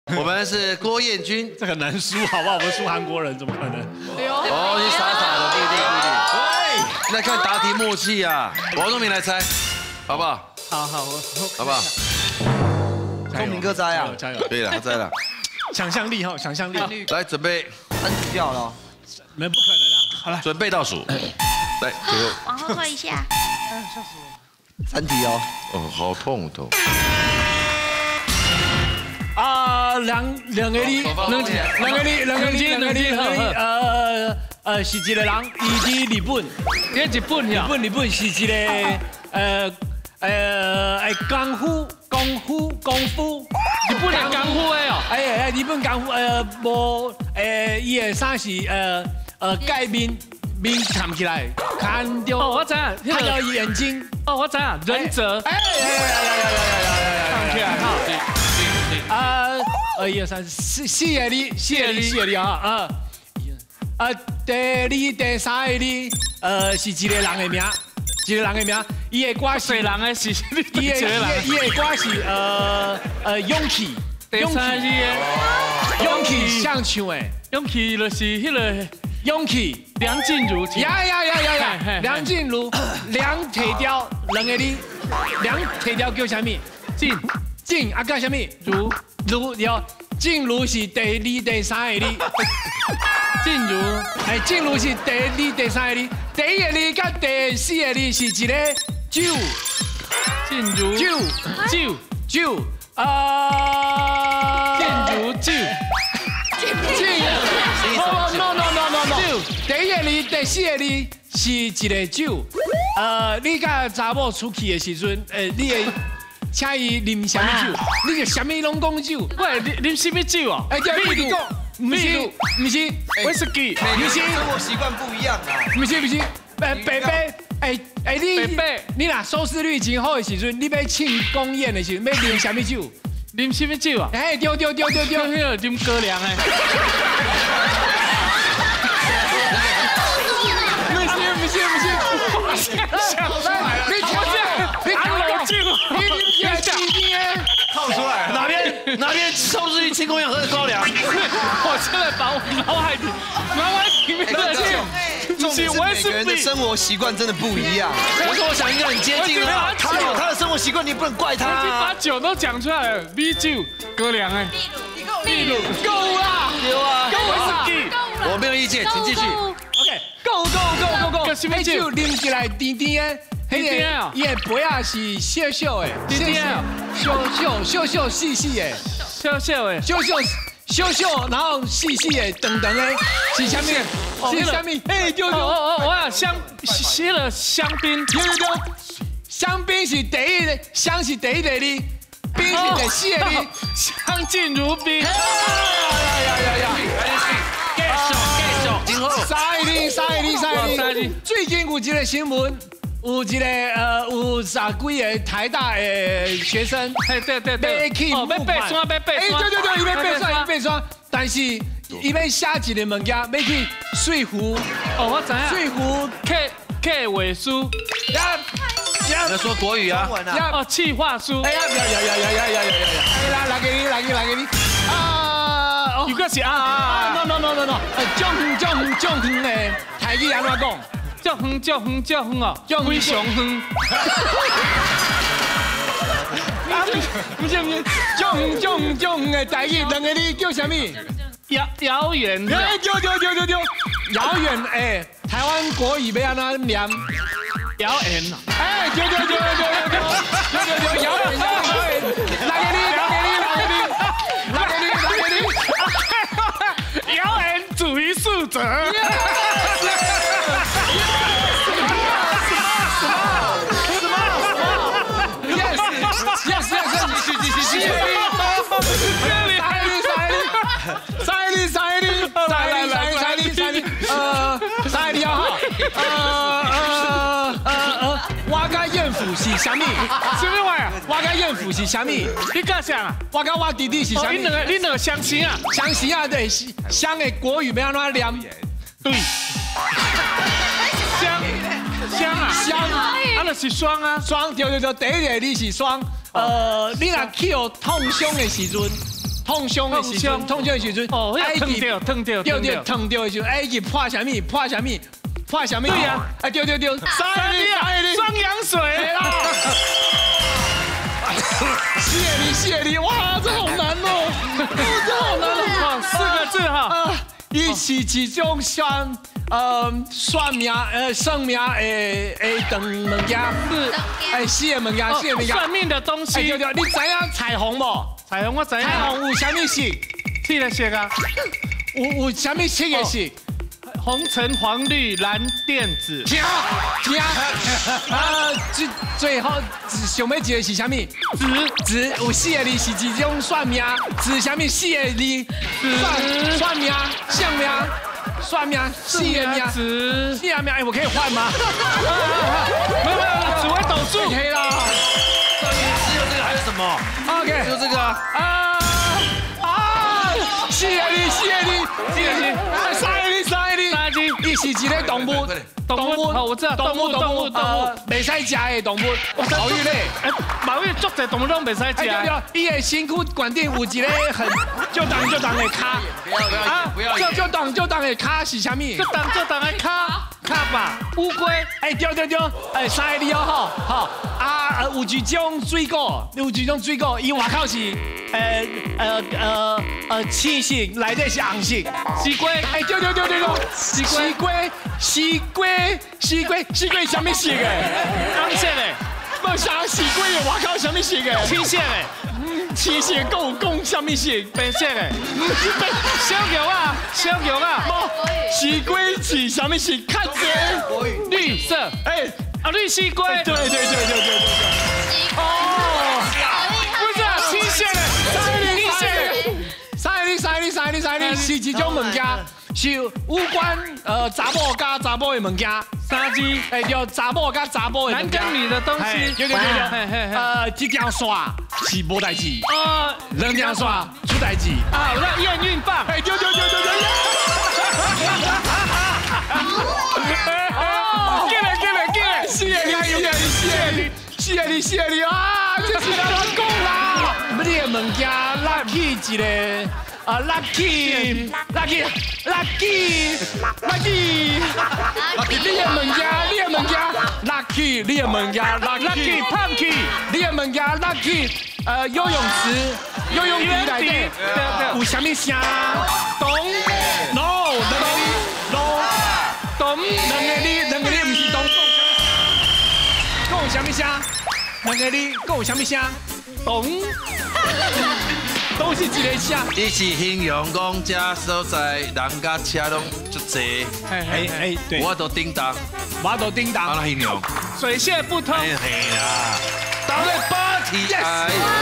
我们是郭彦均， 这很难输，好不好？我们输韩国人怎么可能？ 哦，你傻傻的，不一定。对，来看答题默契啊！王宗明来猜，好不好？ 好， 好不好？ 宗明哥猜啊， 加油！ 可以了，他猜了。 想象力哈，想象力。 来，准备 3题掉了。 没不可能啊！好了， 准备倒数。来，最后。 往后退一下。 笑死我！ 3题哦。 哦，好痛哦头。 啊，两个你，是一个人，伊伫日本，日本是一个功夫，日本的功夫的哦，日本功夫无伊的衫是盖面看起来，看到哦，我知啊， 看到眼睛， 哦，我知啊，忍者， 看起来哈。1、2、3、4个啊！第2、第3个你，是一个人的名，伊的歌是人的是伊的歌是勇气。 第3个勇气像唱的， 勇气就是迄个勇气。 梁静茹。 呀！梁静茹，梁提调2个你，梁提调叫啥物？静啊，叫啥物？如有，静茹是第2、第3个你。静茹是第2、第3个你。第1个你甲第4个你是一个酒。 静茹酒。 静茹酒。No。第1个你，第4个你是一个酒。你甲查某出去的时阵，你会请伊啉什么酒？你就什么拢讲酒。 喂，啉什么酒啊？ 秘鲁，不是， 威士忌， 不是，生活习惯不一样啊。 不是，你若收视率真好的时阵，你要庆公宴的时阵，要啉什么酒？ 啉什么酒啊？ 对， 迄个啉高粱的。不是，我想出来了，你调套出来，哪边收视率庆功宴喝的高粱？ 我现在把我脑海里面的重点是每个人的生活习惯真的不一样。 可是我想应该很接近啊，他有他的生活习惯，你不能怪他。 我已经把酒都讲出来了，米酒、高粱哎，秘鲁， 够啦， 有啊， 够啦， 我没有意见，请继续。 OK，够， 什么酒？ 啉起来甜甜的。迄个伊的杯啊是小小的，小细细的，小，然后细细的，长长的，是啥物？是啥物？哎，对， 我啊香槟， 香槟是第1个，香是第1个哩，槟是第4个哩， 香静茹槟。 呀！ 今后 3个，最近有一个新闻。有一个有10几个台大的学生， 对， 去募款， 要爬山， 对，伊要爬山，但是伊要写一个物件，要去说服， 我知影， 说服客委书， 要说国语啊， 企划书， 来给你， 如果是 no，种远的台语安怎讲？ 足远哦，非常远。 不是，种远的台语2个字叫啥物？ 遥远。 对，遥远哎，台湾国语要安怎念？ 遥远。 哎，对，遥远。来给你， 遥远主义速者。 我甲燕府是啥物？ 什么玩意？ 我甲燕府是啥物？ 你讲啥啊？ 我甲我弟弟是啥物？ 你两个相似啊？ 相似啊，对，相的国语要安怎念？ 对。香，就是霜啊， 霜，对，第1个你是霜，你若去有痛伤的时阵， 痛伤的时阵，痛伤的时阵， 哦，疼掉， 对，疼掉的时阵，爱去破什么？对啊，哎，对， 双氧水啦。 谢你，哇，这好难哦，这好难哦 ，4个字哈。 伊是一种算命算命的长物件，死的物件， 算命的东西。 对，你知影彩虹无？ 彩虹我知影。 彩虹有啥物色？ 七个色啊。 有啥物色的色？ 红橙黄绿蓝靛紫。 听，最后想要一个是啥物？紫有4个字是一种算命，紫啥物4个字？算命，相命，算命4个命，紫4个命，哎，我可以换吗？ 没有，紫微斗数。 可以啦。 只有这个还有什么 ？OK， 就这个 4个字，3个字，伊是一个动物， 好，我知道，动物， 袂使食的动物，保育类， 保育足侪动物拢袂使食。 伊的身躯管顶有一个很就当的骹， 不要， 就当的骹是啥物？ 就当的卡吧，乌龟。 哎，对，哎，3个字哦，好有一种水果，伊外口是青色，内底是红色， 西瓜。 哎，对，西瓜什么色的？ 红色的。 无啥西瓜的外口什么色的？ 青色的。 青色讲什么色？ 白色的。小玉啊。 西瓜是什么色？看着。 绿色。哎，绿西瓜。 对。哦，不是青色的。三个是一种物件，是有关查某加查某的物件。 3字， 哎，叫查某加查某的物件。 男跟女的东西。 对。一条线是无代志。2条线出代志。 那验孕棒。 哎，对。4个字啊！这是哪讲啦？你的物件拉起一个lucky，你的物件 lucky， 你的物件 lucky punky， 你的物件 lucky， 游泳池内底有啥物声？咚 ，no， 咚，两个你不是咚，讲有啥物声？两个你讲有啥物声？咚。都是一个声。 伊是形容讲这所在人甲车拢足济， 对， 我都叮当， 安那形容水泄不通。 嘿啦，到了 party，